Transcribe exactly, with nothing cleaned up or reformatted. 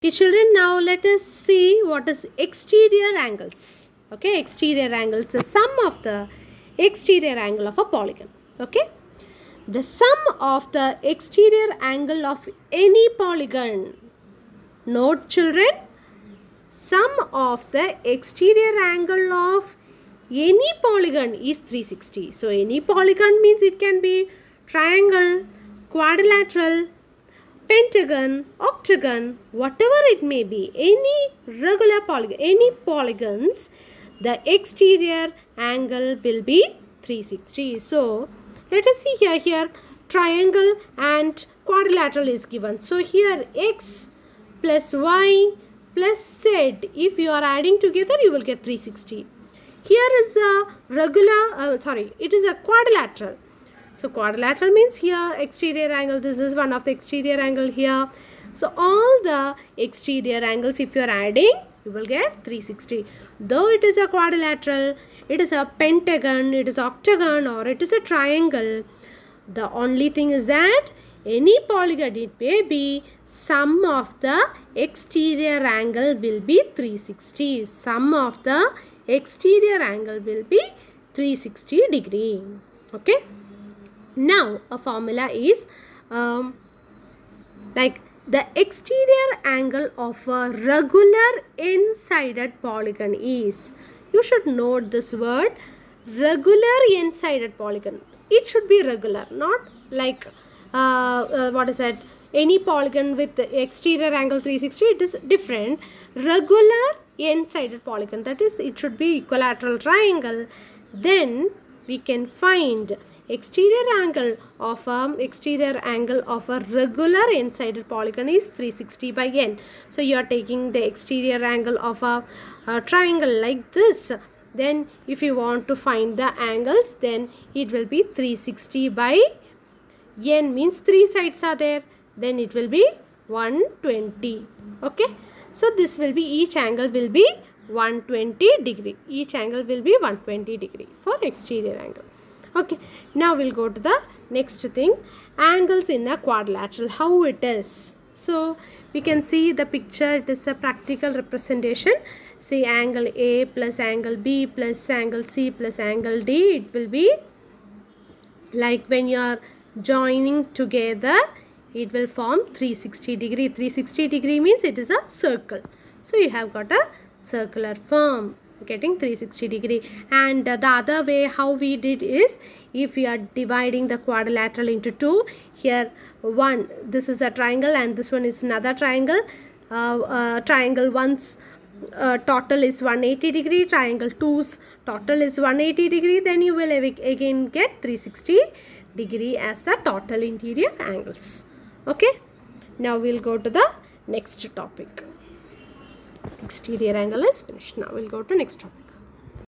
Okay, children, now let us see what is exterior angles. Okay, exterior angles, the sum of the exterior angle of a polygon. Okay, the sum of the exterior angle of any polygon. Note, children, sum of the exterior angle of any polygon is three sixty. So, any polygon means it can be triangle, quadrilateral, pentagon, octagon, whatever it may be, any regular polygon, any polygons, the exterior angle will be three sixty. So, let us see here, here triangle and quadrilateral is given. So, here x plus y plus z, if you are adding together, you will get three sixty. Here is a regular, uh, sorry, it is a quadrilateral. So, quadrilateral means here exterior angle, this is one of the exterior angle here. So, all the exterior angles if you are adding, you will get three sixty. Though it is a quadrilateral, it is a pentagon, it is octagon or it is a triangle. The only thing is that any polygon it may be, sum of the exterior angle will be three sixty. Sum of the exterior angle will be three sixty degree. Okay. Now, a formula is um, like the exterior angle of a regular n-sided polygon is, you should note this word, regular n-sided polygon. It should be regular, not like uh, uh, what is that, any polygon with the exterior angle three sixty, it is different. Regular n-sided polygon, that is, it should be equilateral triangle. Then we can find exterior angle of a exterior angle of a regular n-sided polygon is three sixty by n. So, you are taking the exterior angle of a, a triangle like this. Then, if you want to find the angles, then it will be three sixty by n, means three sides are there. Then it will be one twenty. Okay. So, this will be, each angle will be one twenty degree. Each angle will be one twenty degree for exterior angle. Okay, now we'll go to the next thing, angles in a quadrilateral, how it is. So, we can see the picture, it is a practical representation. See, angle A plus angle B plus angle C plus angle D, it will be like when you are joining together, it will form three sixty degree. three sixty degree means it is a circle. So, you have got a circular form, getting three sixty degree. And uh, the other way how we did is, if we are dividing the quadrilateral into two, here one, this is a triangle and this one is another triangle. Uh, uh, triangle one's uh, total is one eighty degree, triangle two's total is one eighty degree, then you will again get three sixty degree as the total interior angles. Okay, now we'll go to the next topic. Exterior angle is finished. Now we'll go to next topic.